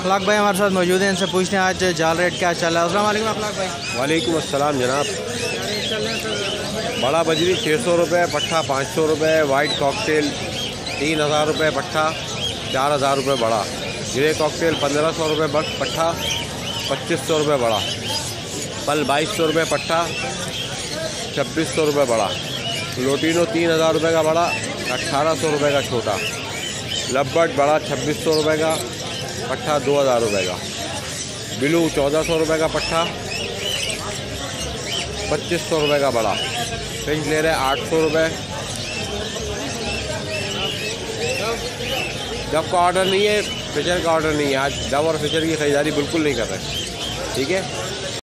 अखलाक भाई हमारे साथ मौजूद हैं, इनसे पूछते हैं आज जाल रेट क्या चल रहा है। अस्सलाम वालेकुम अखलाक भाई। वालेकुम अस्सलाम जनाब। बड़ा बजरी 600 रुपये पट्ठा, 500 रुपये। वाइट कॉकटेल 3000 रुपये पट्ठा, 4000 रुपये बड़ा। ग्रे कॉकटेल 1500 रुपये पट्ठा, 2500 रुपये बड़ा। पल 2200 रुपये पट्ठा, 2600 रुपये बड़ा। लोटिनो 3000 रुपये का बड़ा, 1800 रुपये का छोटा। लब्बट बड़ा 2600 रुपये का पट्ठा, 2000 रुपये का। ब्लू 1400 रुपये का पट्ठा, 2500 रुपये का बड़ा। फिंच ले रहे 800 रुपये। डब का ऑर्डर नहीं है, फिशर का ऑर्डर नहीं है। आज डब और फिशर की ख़रीदारी बिल्कुल नहीं कर रहे, ठीक है।